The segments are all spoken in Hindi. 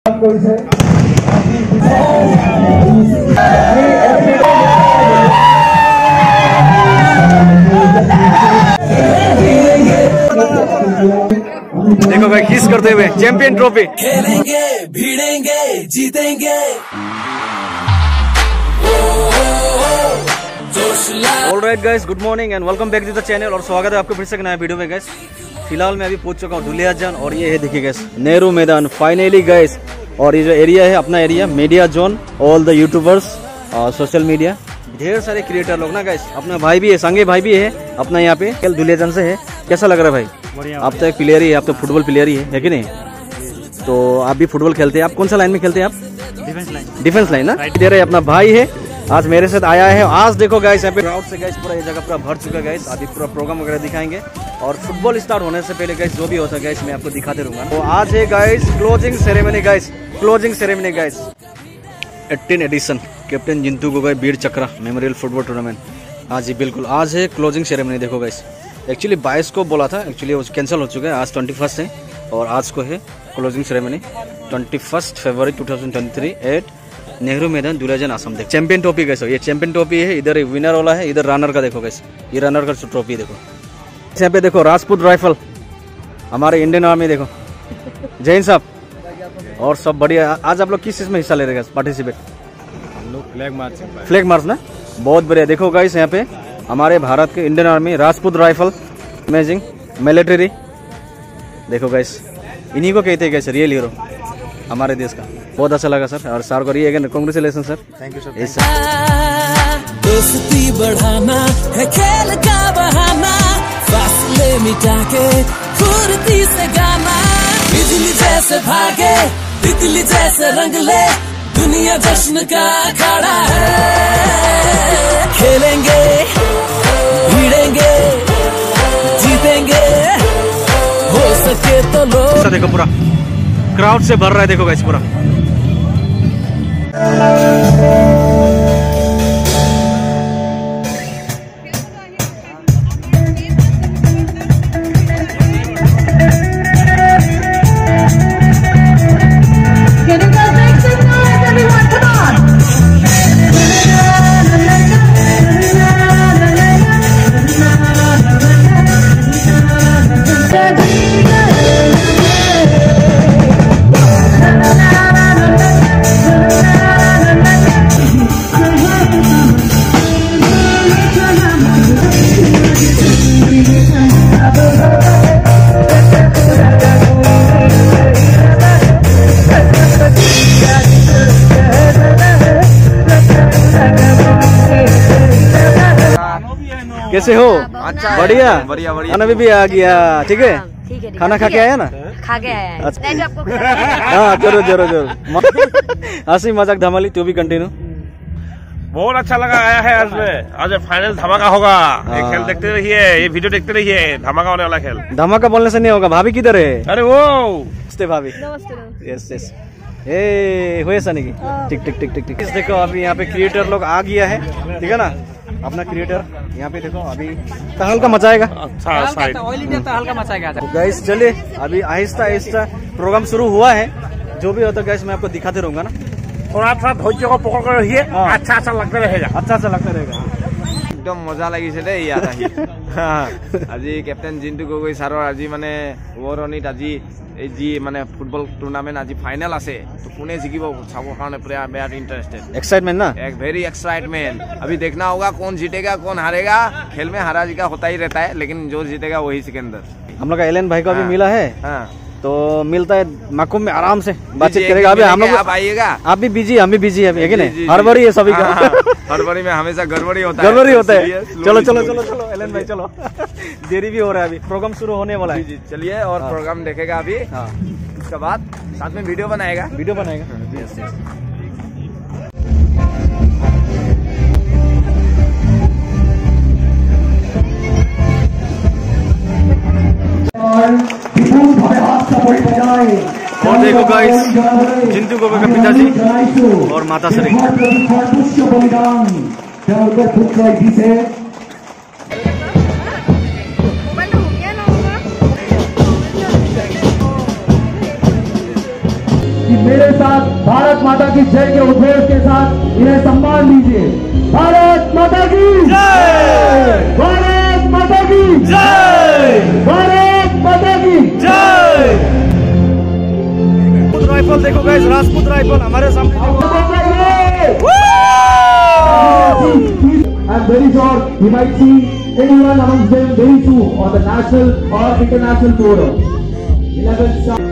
देखो भाई किस करते हुए चैंपियन ट्रॉफी खेलेंगे, भिड़ेंगे, जीतेंगे। Alright guys, good morning and welcome back to the channel और स्वागत है आपको फिर से एक नया वीडियो में गाइस। फिलहाल मैं अभी पहुंच चुका हूँ दुलियाजान और ये है देखिए गाइस नेहरू मैदान फाइनली गाइस। और ये जो एरिया है अपना area media zone, all the YouTubers और सोशल मीडिया, ढेर सारे क्रिएटर लोग ना गाइस। अपना भाई भी है, संगे भाई भी है अपना यहाँ पे, कल दुलियाजान से है। कैसा लग रहा है भाई? आप तो एक प्लेयर ही है, आप तो फुटबॉल प्लेयर ही है कि नहीं? तो आप भी फुटबॉल खेलते हैं। आप कौन सा लाइन में खेलते हैं आप? डिफेंस लाइन ना। दे रहे अपना भाई है, आज मेरे साथ आया है। आज देखो गाइस यहाँ पे क्राउड से गाइस पूरा ये जगह पूरा भर चुका है गाइस। अभी पूरा प्रोग्राम वगैरह दिखाएंगे और फुटबॉल स्टार्ट होने से पहले गाइस जो भी होता है गाइस मैं आपको दिखाते रहूंगा। तो आज है guys closing ceremony guys, closing ceremony guys 18 edition captain Jintu Gogoi Veer Chakra memorial football tournament. हाँ जी बिल्कुल, आज है क्लोजिंग सेरेमनी। देखो गाइस एक्चुअली 22 को बोला था, एक्चुअली वो कैंसिल हो चुका है। आज 21 है और आज को है क्लोजिंग सेरेमनी 21 फरवरी 2023 एट नेहरू मैदान दुलियाजान आसाम। देख चैंपियन ट्रॉफी कैसे, ये चैंपियन ट्रॉफी है। इधर विनर वाला है, इधर रनर का देखो कैसे, ये रनर का ट्रॉफी देखो। यहाँ पे देखो राजपूत राइफल हमारे इंडियन आर्मी देखो, जैन साहब और सब बढ़िया। आज आप लोग किस चीज में हिस्सा ले रहे हैं पार्टिसिपेट? हम लोग फ्लैग मार्च ना, बहुत बढ़िया। देखो गाइस यहाँ पे हमारे भारत के Indian army Rajput Rifle amazing military. देखो गाइस इन्हीं को कहते हैं गाइस रियल हीरो हमारे देश का। बहुत अच्छा लगा सर और सर को again congratulation sir. Thank you sir. दोस्ती बढ़ाना है खेल का बहाना, फासले मिटा के फुर्ती से गाना। बिजली जैसे भागे, तितली जैसे रंग ले, दुनिया जश्न का अखाड़ा है। खेलेंगे, भिड़ेंगे, जीतेंगे, हो सके तो लो। देखो पूरा क्राउड से भर रहा है, देखो गाइस पूरा। कैसे हो? अच्छा बढ़िया बढ़िया बढ़िया। खाना भी आ गया, ठीक है? खाना खा के आया ना? खा के आया। अच्छा हाँ जरूर जरूर जरूर। हंसी मजाक धमाली तो भी कंटिन्यू। बहुत अच्छा लगा आया है आज में। आज फाइनल धमाका होगा। ये खेल देखते रहिए, ये वीडियो देखते रहिए, धमाका होने वाला खेल। धमाका बोलने से नहीं होगा। भाभी किधर है? अरे वो भाभी यस यस ए हुए सनी की टिक टिक टिक टिक टिक। देखो अभी यहाँ पे क्रिएटर लोग आ गया है, ठीक है ना? अपना क्रिएटर यहाँ पे देखो अभी तहल का मचाएगा। तहल का मचाएगा। गाइस चलिए अभी आहिस्ता आहिस्ता प्रोग्राम शुरू हुआ है। जो भी होता है गाइस मैं आपको दिखाते रहूंगा ना। थोड़ा थोड़ा धैर्य को पकड़ कर रहिए। अच्छा अच्छा लगता रहेगा, अच्छा अच्छा लगता रहेगा। একদম মজা লাগিছে দেই ইয়াত আহি। আজি কেপ্টেন জিন্তু গগৈ ছাৰৰ আজি মানে ওৱৰণিত আজি এই যি মানে ফুটবল টুৰ্নামেণ্ট আজি ফাইনেল আছে, তো কোনে জিকিব চাবৰ কাৰণে পুৰা বেয়াৰ ইন্টাरेस्टेड एक्साइटमेंट ना, एक वेरी एक्साइटमेंट। अभी देखना होगा कौन जीतेगा कौन हारेगा। खेल में हारा जीता होता ही रहता है, लेकिन जो जीतेगा वही सिकंदर। हम लोग का एलन भाई को अभी मिला है। हाँ तो मिलता है माकूम में आराम से बातचीत करेगा। अभी हम लोग आप आइएगा, आप भी बिजी, हम भी बिजी है कि नहीं? हड़बड़ी है सभी का। फरवरी में हमेशा गड़बड़ी होता है, गड़बड़ी होता है। चलो चलो चलो चलो एलन भाई चलो। देरी भी हो रहा है, अभी प्रोग्राम शुरू होने वाला है। चलिए और प्रोग्राम देखेगा अभी। उसके बाद साथ में वीडियो बनाएगा, वीडियो बनाएगा। Yes yes. और देखो गाइस जिंतू गोगोई का पिताजी और माता श्री। मेरे साथ भारत माता की जय के उद्घोष के साथ इन्हें सम्मान दीजिए। भारत माता की जय, भारत माता की जय, भारत माता की जय। राजपूत राइफल देखो गाइस, राजपूत राइफल हमारे सामने देखो। I'm very sure we might see anyone amongst them very soon on the national or international tour. 11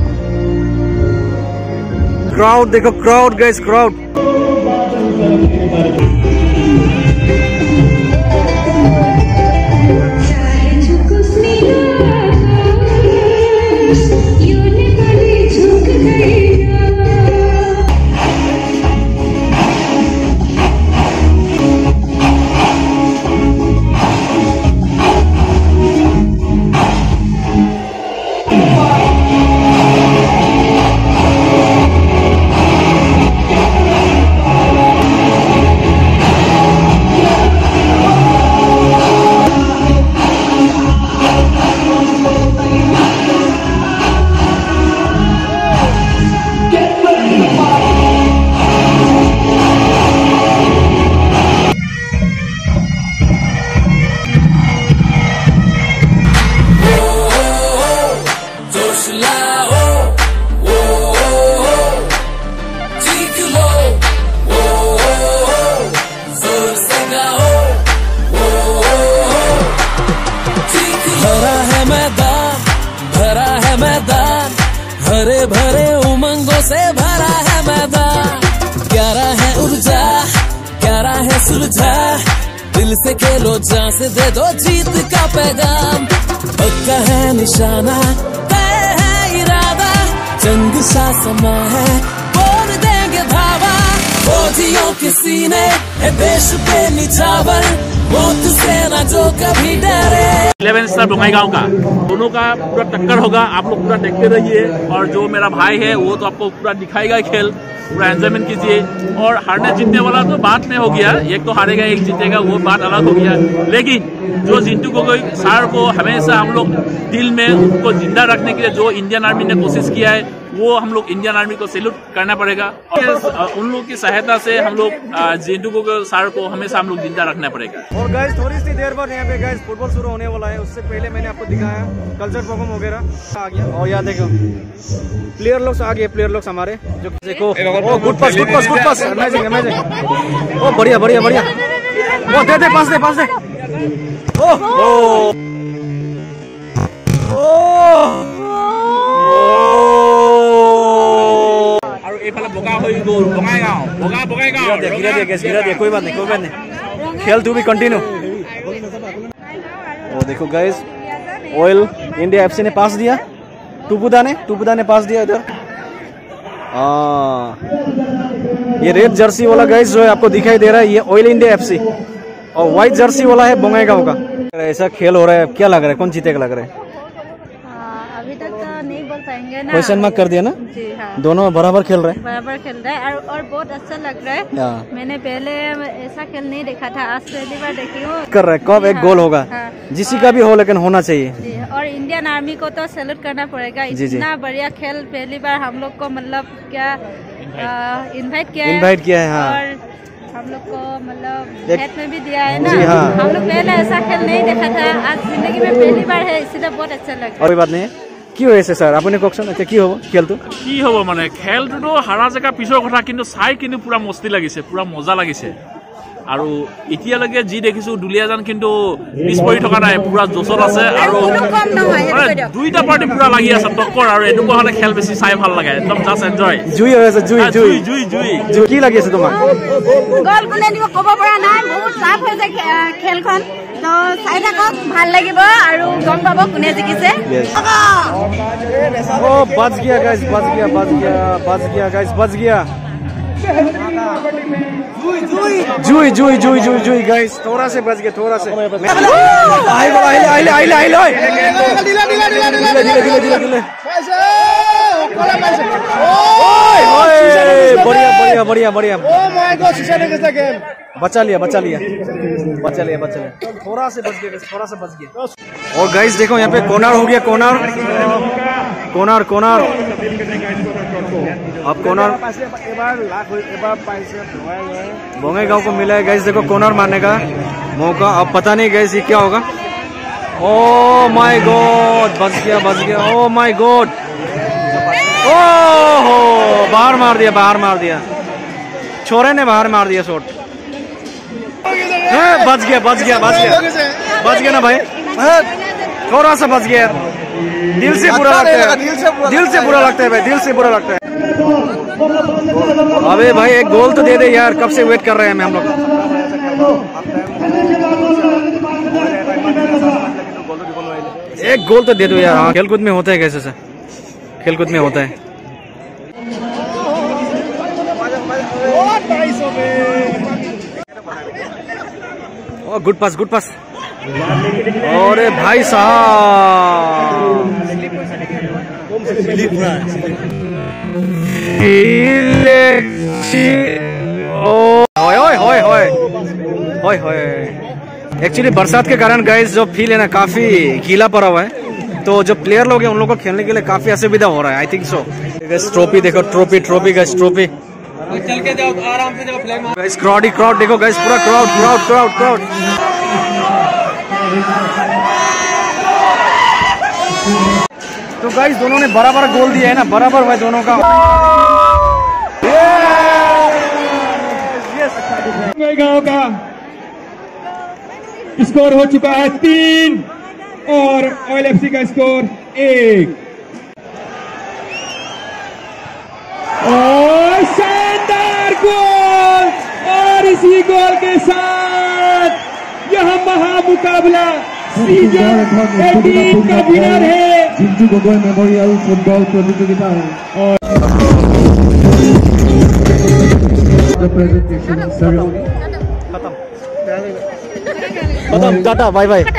crowd देखो, क्राउड गाइस, क्राउड। हरे भरे उमंगों से भरा है मैदान, प्यारा है ऊर्जा, प्यारा है सुलझा, दिल से खेलो, जान से दे दो जीत का पैगाम। पक्का है निशाना, तय है इरादा, जंग सा समा है, बोल देंगे धावा, फौजियों के सीने है देश पे निछावर, मौत से ना जो कभी डरे। 11 स्टार बंगाईगांव का दोनों का पूरा टक्कर होगा, आप लोग पूरा देखते रहिए। और जो मेरा भाई है वो तो आपको पूरा दिखाएगा खेल, पूरा एंजॉयमेंट कीजिए। और हारने जीतने वाला तो बाद में हो गया, एक तो हारेगा एक जीतेगा, वो बात अलग हो गया। लेकिन जो जिंटू गोगोई सर को हमेशा हम लोग दिल में उनको जिंदा रखने के लिए जो इंडियन आर्मी ने कोशिश किया है, वो हम लोग इंडियन आर्मी को सैल्यूट करना पड़ेगा। और उन लोगों की सहायता से हम लोग जिंटू गोगोई सर को हमेशा हम लोग जिंदा रखना पड़ेगा। और गाइस थोड़ी सी देर बाद यहाँ पे गाइस फुटबॉल शुरू होने वाला है। उससे पहले मैंने आपको दिखाया कल्चर प्रोग्राम वगैरह आ गया। और यहाँ देखो प्लेयर लोग आ गए, प्लेयर लोग हमारे जो देखो, good pass, good pass, good pass, amazing, amazing. ओ बढ़िया, बढ़िया, बढ़िया। ओ दे दे, पास दे, पास दे। ओ कोई बात नहीं, कोई बात नहीं, खेल टू बी कंटिन्यू। वो देखो गाइस, ऑयल इंडिया एफसी ने पास दिया, टुपुदा ने पास दिया इधर। ये रेड जर्सी वाला गाइस जो है आपको दिखाई दे रहा है, ये ऑयल इंडिया एफसी, और व्हाइट जर्सी वाला है बंगाईगांव का। ऐसा खेल हो रहा है, क्या लग रहा है, कौन जीतेगा लग रहा है? अभी तक तो नहीं बोल पाएंगे ना, क्वेश्चन मार्क कर दिया ना। जी हाँ, दोनों बराबर खेल रहे हैं, बराबर खेल रहे हैं और बहुत अच्छा लग रहा है। मैंने पहले ऐसा खेल नहीं देखा था, आज पहली बार देखी हूँ। कर रहे कब एक गोल होगा, जिसी का भी हो लेकिन होना चाहिए। जी, और इंडियन आर्मी को तो सैल्यूट करना पड़ेगा, इतना बढ़िया खेल पहली बार हम लोग को मतलब क्या इनवाइट किया है। हाँ। और हम लोग को मतलब हेड में भी दिया है ना। हाँ। हम लोग पहले ऐसा खेल नहीं देखा था, आज जिंदगी में पहली बार है, इसलिए बहुत अच्छा लग रहा है। और बात नहीं है কি হয়েছে স্যার আপুনি কওকচোন এতিয়া কি হ'ব খেলটো কি হ'ব মানে খেলটো হাৰা জেগা পিছৰ কথা কিন্তু চাই কিন্তু পুৰা মস্তি লাগিছে পুৰা মজা লাগিছে আৰু এতিয়ালৈকে যি দেখিছো দুলিয়াজান কিন্তু পিছ পৰি থকা নাই পুৰা জোচত আছে আৰু দুইটা পাৰ্টি পুৰা লাগি আছে টক্কৰ আৰু এনেকুৱা হলে খেল বেছি চাই ভাল লাগে একদম জাস্ট এনজয় জুই হৈ আছে জুই জুই জুই জুই জুই কি লাগি আছে তোমাক গল কোনে দিব ক'ব পৰা নাই বহুত লাভ হৈছে খেলখন তো চাই থাকক ভাল লাগিব আৰু গম পাব কোনে জিকিছে ओ बच गया गाइस बच गया बच गया बच गया गाइस बच गया जुई जुई जुई जुई जुई गाइस थोड़ा से बच गया थोड़ा से आइले आइले आइले आइले दिला दिला दिला दिला दिला दिला दिला ओए ओए बढ़िया बढ़िया बढ़िया बढ़िया ओ माय गॉड शीशा ने कैसा गेम बचा लिया बचा लिया बचा लिया बचा लिया थोड़ा से बच गया थोड़ा से बच गया और गाइस देखो यहाँ पे कॉर्नर हो गया कॉर्नर कॉर्नर कॉर्नर अब कॉर्नर बोंगईगांव को मिला है गाइस। देखो कॉर्नर मारने का मौका, अब पता नहीं गाइस ये क्या होगा। ओ माय गॉड, बच गया। ओ माय गॉड, ओहो बाहर मार दिया छोरे ने, बाहर मार दिया शॉट। बच गया ना भाई, थोड़ा सा बच गया। दिल से बुरा लगता है भाई, दिल से बुरा लगता है। अबे भाई एक गोल तो दे दे यार, कब से वेट कर रहे हैं हम लोग। एक गोल तो दे दो यार। हाँ, खेलकूद में होता है कैसे से, खेलकूद में होता है। Good pass. अरे भाई साहब, एक्चुअली बरसात के कारण गाइस जो फील है ना काफी गीला पड़ा हुआ है, तो जो प्लेयर लोग हैं उन लोगों को खेलने के लिए काफी असुविधा हो रहा है। I think so. ट्रॉफी देखो, ट्रॉफी चल के जाओ आराम से, जाओ फ्लैग मारो। गाइस क्राउड देखो गाइस, पूरा क्राउड। तो गाइस दोनों ने बराबर गोल दिया है ना, बराबर हुआ दोनों का। गांव का स्कोर हो चुका है 3 और ऑयल एफसी का स्कोर 1। और शानदार गोल, और इसी गोल के साथ यह महामुकाबला सीजन 18 का विनर है जिंटू गोगोई मेमोरियल फुटबॉल प्रतियोगिता है। और खत्म, टाटा, बाय बाय।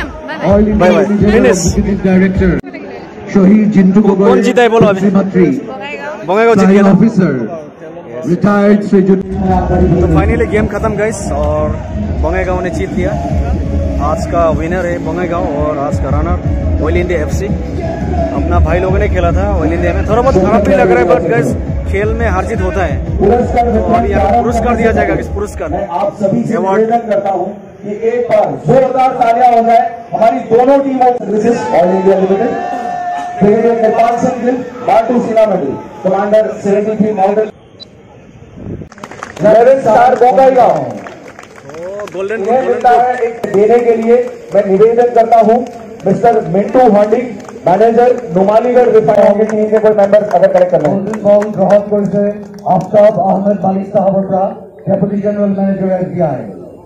डायरेक्टर शहीद जिंटू गोगोई। कौन जीता है बोलो अभी? बोंगईगांव जीत गया ऑफिसर रिटायर्ड से जो। तो फाइनली गेम खत्म गाइस, और बोंगईगांव ने जीत लिया। आज का विनर है बोंगईगांव और आज का रनर ऑयल इंडिया एफसी। अपना भाई लोगों ने खेला था ऑयल इंडिया में, थोड़ा बहुत खराब भी लग रहा है, बट गाइस खेल में हार जीत होता है। तो अभी यहाँ पुरस्कार दिया जाएगा, किस पुरस्कार आप सभी से निवेदन करता हूँ कि एक बार जोरदार तालियां हो जाए हमारी दोनों टीमों। Oil India Limited brigadier Kripal Singh Gill, Batu Sinha medal, commander 73 model star Bongaigaon. Golden देने के लिए मैं निवेदन करता हूं मिस्टर मिंटू हांडी, मैनेजर नुमालीगढ़ रिफाइनरी टीम के कोई मेंबर अगर करेक्ट करना है। ग्राहकपुर से आफ्ताब अहमद मालिक साहब, डेप्यूटी जनरल मैनेजर एसबीआई।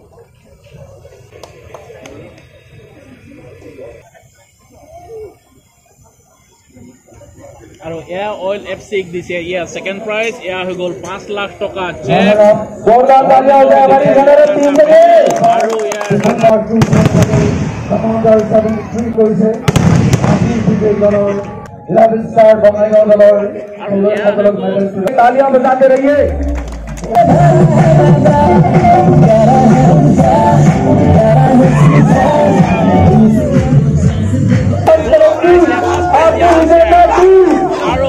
আৰু এয়া অইল এফচিক দিছে, ইয়া সেকেন্ড প্ৰাইজ, এয়া হৈ গ'ল 5 লাখ টকা চেক। जोरदार तालियां हो जाए हमारी जनरल टीम के लिए। আৰু ইয়াৰ कमांडर 73 कोई से आशीष विजय गौरव 11 स्टार बोंगईगांव मेडल। तालियां बजाते रहिए। আৰু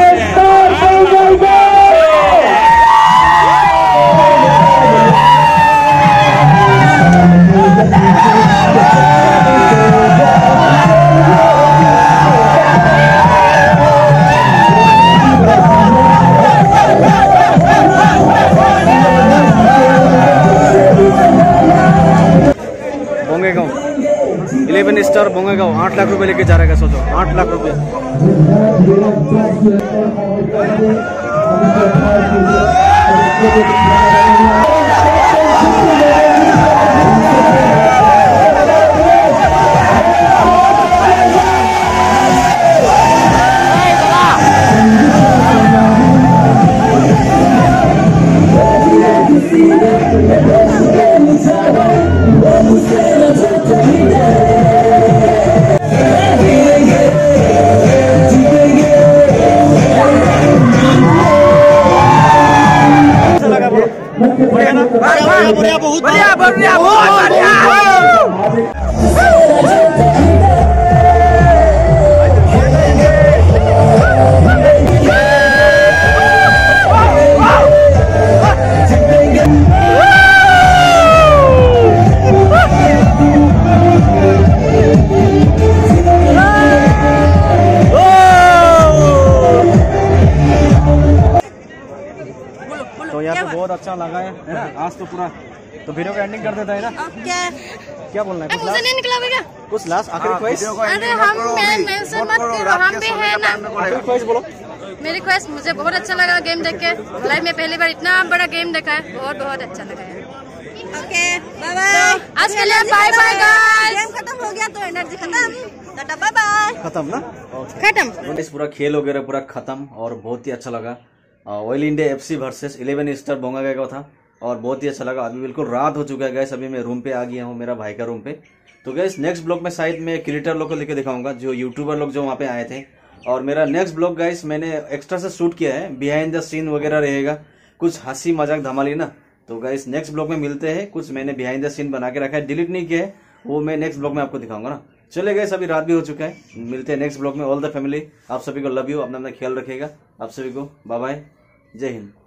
बोंगईगांव 11 स्टार बोंगईगांव 8 लाख रुपए लेके जा रहेगा। सोचो 8 लाख रुपए। तो यहाँ पे बहुत अच्छा लगा है ना आज तो पूरा। तो वीडियो का एंडिंग कर देता है ना। क्या बोलना है? मुझे नहीं निकला भैया। कुछ लास्ट आखिरी ख्वाहिश? अरे हम मेंशन मत करो, हम भी है ना। आखिरी ख्वाहिश बोलो। मेरी ख्वाहिश, मुझे बहुत अच्छा लगा गेम देख के। लाइफ में पहली बार इतना बड़ा गेम देखा है, बहुत अच्छा लगा है। ओके बाय बाय, आज के लिए बाय बाय गाइस। गेम खत्म हो गया तो एनर्जी खत्म, टाटा बाय बाय। खत्म ना? खत्म। इस पूरा खेल वगैरह पूरा खत्म और बहुत ही अच्छा लगा। Oil India FC versus 11 star Bongai का था और बहुत ही अच्छा लगा। अभी बिल्कुल रात हो चुका है गैस, अभी मैं रूम पे आ गया हूँ, मेरा भाई का रूम पे। तो गैस नेक्स्ट ब्लॉग में शायद मैं क्रिएटर लोग को लेकर दिखाऊंगा, जो यूट्यूबर लोग जो वहाँ पे आए थे। और मेरा नेक्स्ट ब्लॉग गाइस मैंने एक्स्ट्रा से शूट किया है, बिहाइंड द सीन वगैरह रहेगा, कुछ हंसी मजाक धमाली ना। तो गाइस नेक्स्ट ब्लॉग में मिलते हैं। कुछ मैंने बिहाइंड द सीन बना के रखा है, डिलीट नहीं किया है, वो मैं नेक्स्ट ब्लॉग में आपको दिखाऊंगा ना। चले गए, अभी रात भी हो चुका है। मिलते हैं नेक्स्ट ब्लॉग में। ऑल द फैमिली, आप सभी को लव यू, अपना ख्याल रखिएगा। आप सभी को बाय बाय, जय हिंद।